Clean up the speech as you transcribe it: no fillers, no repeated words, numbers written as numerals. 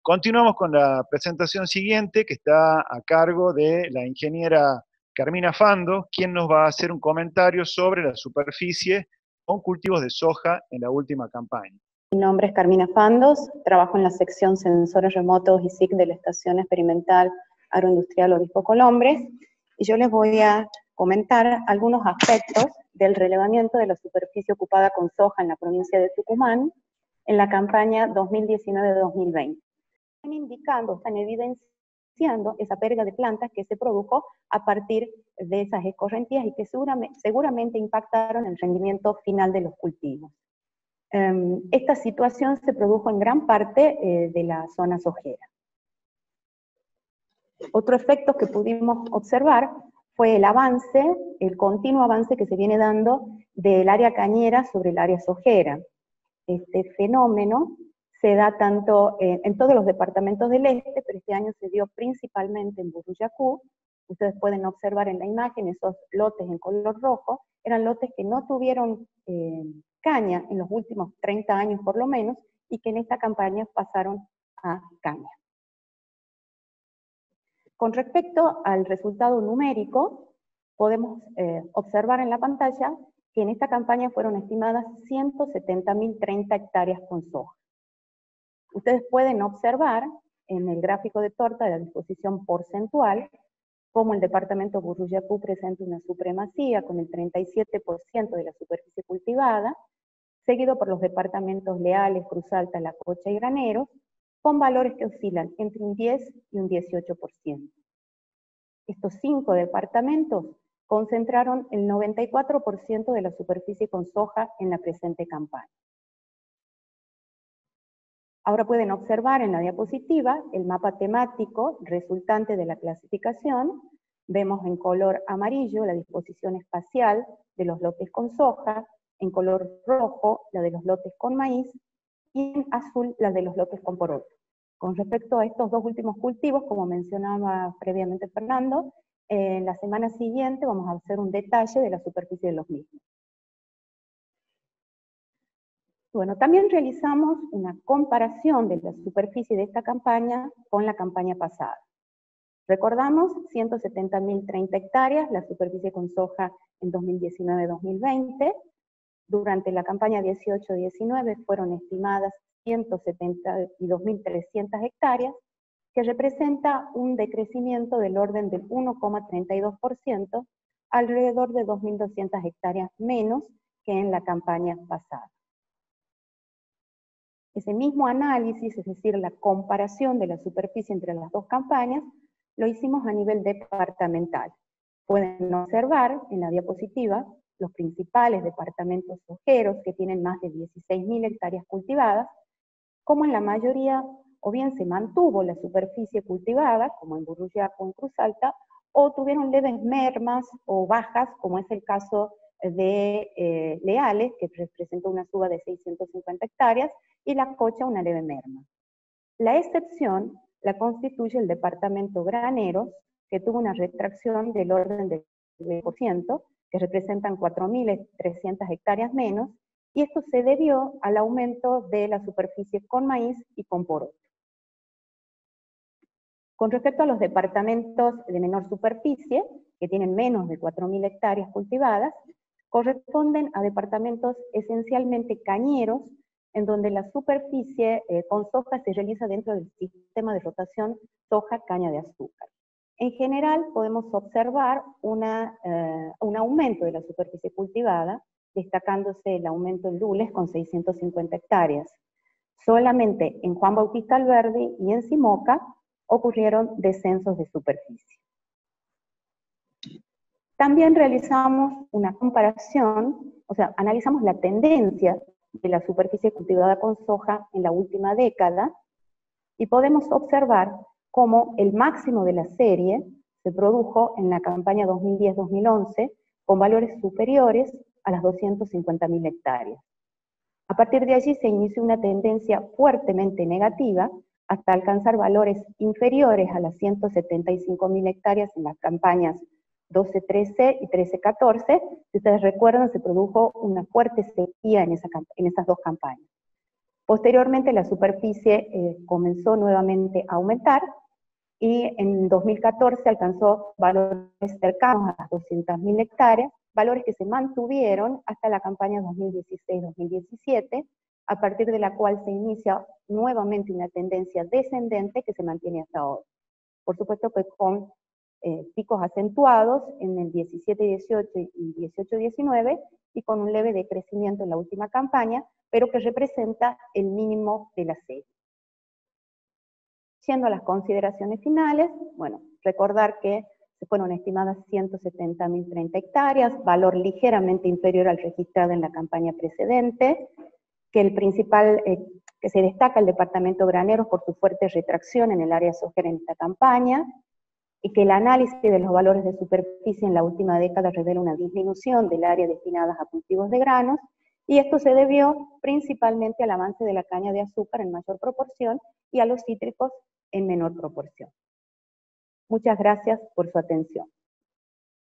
Continuamos con la presentación siguiente, que está a cargo de la ingeniera Carmina Fando, quien nos va a hacer un comentario sobre la superficie con cultivos de soja en la última campaña. Mi nombre es Carmina Fandos, trabajo en la sección Sensores Remotos y SIC de la Estación Experimental Agroindustrial Obispo Colombres, y yo les voy a comentar algunos aspectos del relevamiento de la superficie ocupada con soja en la provincia de Tucumán en la campaña 2019-2020. Están indicando, están evidenciando esa pérdida de plantas que se produjo a partir de esas escorrentías y que seguramente impactaron el rendimiento final de los cultivos. Esta situación se produjo en gran parte de la zona sojera. Otro efecto que pudimos observar fue el avance, el continuo avance que se viene dando del área cañera sobre el área sojera. Este fenómeno se da tanto en todos los departamentos del este, pero este año se dio principalmente en Buruyacú. Ustedes pueden observar en la imagen esos lotes en color rojo, eran lotes que no tuvieron caña en los últimos 30 años por lo menos, y que en esta campaña pasaron a caña. Con respecto al resultado numérico, podemos observar en la pantalla que en esta campaña fueron estimadas 170.030 hectáreas con soja. Ustedes pueden observar en el gráfico de torta de la disposición porcentual cómo el departamento Buruyacú presenta una supremacía con el 37% de la superficie cultivada, seguido por los departamentos Leales, Cruz Alta, La Cocha y Graneros, con valores que oscilan entre un 10 y un 18%. Estos 5 departamentos concentraron el 94% de la superficie con soja en la presente campaña. Ahora pueden observar en la diapositiva el mapa temático resultante de la clasificación. Vemos en color amarillo la disposición espacial de los lotes con soja, en color rojo la de los lotes con maíz, y en azul la de los lotes con poroto. Con respecto a estos dos últimos cultivos, como mencionaba previamente Fernando, en la semana siguiente vamos a hacer un detalle de la superficie de los mismos. Bueno, también realizamos una comparación de la superficie de esta campaña con la campaña pasada. Recordamos 170.030 hectáreas, la superficie con soja en 2019-2020. Durante la campaña 18-19 fueron estimadas 172.300 hectáreas, que representa un decrecimiento del orden del 1,32%, alrededor de 2.200 hectáreas menos que en la campaña pasada. Ese mismo análisis, es decir, la comparación de la superficie entre las dos campañas, lo hicimos a nivel departamental. Pueden observar en la diapositiva los principales departamentos sojeros que tienen más de 16.000 hectáreas cultivadas, como en la mayoría o bien se mantuvo la superficie cultivada, como en Buruyacú o en Cruz Alta, o tuvieron leves mermas o bajas, como es el caso de Leales, que representó una suba de 650 hectáreas, y La Cocha una leve merma. La excepción la constituye el departamento Graneros, que tuvo una retracción del orden del 10%, que representan 4.300 hectáreas menos, y esto se debió al aumento de la superficie con maíz y con poroto. Con respecto a los departamentos de menor superficie, que tienen menos de 4.000 hectáreas cultivadas, corresponden a departamentos esencialmente cañeros, en donde la superficie con soja se realiza dentro del sistema de rotación soja-caña de azúcar. En general podemos observar un aumento de la superficie cultivada, destacándose el aumento en Lules con 650 hectáreas. Solamente en Juan Bautista Alberdi y en Simoca ocurrieron descensos de superficie. También realizamos una comparación, o sea, analizamos la tendencia de la superficie cultivada con soja en la última década, y podemos observar cómo el máximo de la serie se produjo en la campaña 2010-2011, con valores superiores a las 250.000 hectáreas. A partir de allí se inició una tendencia fuertemente negativa, hasta alcanzar valores inferiores a las 175.000 hectáreas en las campañas 12-13 y 13-14. Si ustedes recuerdan, se produjo una fuerte sequía en esas dos campañas. Posteriormente la superficie comenzó nuevamente a aumentar y en 2014 alcanzó valores cercanos a las 200.000 hectáreas, valores que se mantuvieron hasta la campaña 2016-2017, a partir de la cual se inicia nuevamente una tendencia descendente que se mantiene hasta hoy. Por supuesto que con picos acentuados en el 17-18 y 18-19, y con un leve decrecimiento en la última campaña, pero que representa el mínimo de la serie. Siendo las consideraciones finales, bueno, recordar que se fueron estimadas 170.030 hectáreas, valor ligeramente inferior al registrado en la campaña precedente, que el principal, que se destaca el departamento Graneros por su fuerte retracción en el área sojera en esta campaña, y que el análisis de los valores de superficie en la última década revela una disminución del área destinada a cultivos de granos, y esto se debió principalmente al avance de la caña de azúcar en mayor proporción y a los cítricos en menor proporción. Muchas gracias por su atención.